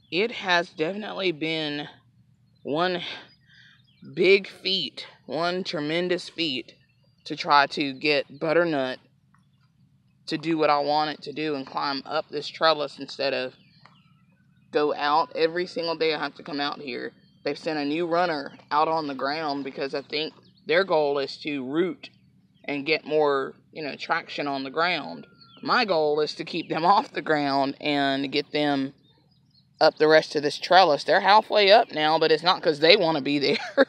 it has definitely been one big feat, one tremendous feat to try to get Butternut to do what I want it to do and climb up this trellis instead of go out. Every single day I have to come out here. They've sent a new runner out on the ground because I think their goal is to root and get more, traction on the ground. My goal is to keep them off the ground and get them up the rest of this trellis. They're halfway up now, but it's not because they want to be there.